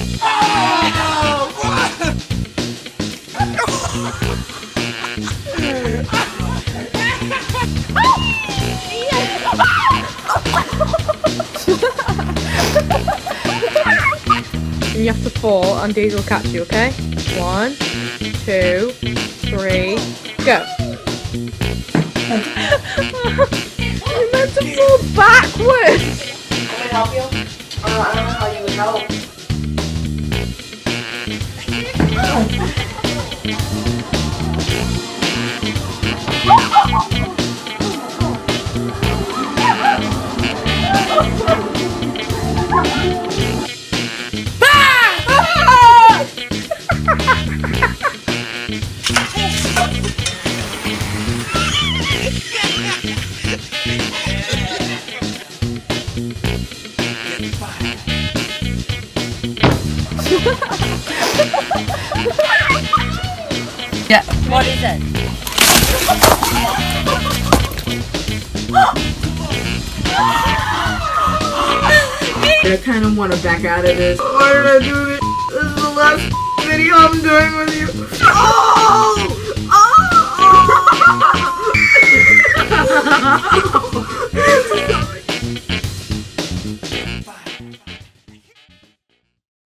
And you have to fall and Daisy will catch you, okay? 1, 2, 3, go. You're meant to fall backwards! Can I help you? I don't know how you would help. Yeah. What is it? I kind of want to back out of this. Why did I do this? This is the last video I'm doing with you. Oh! Oh!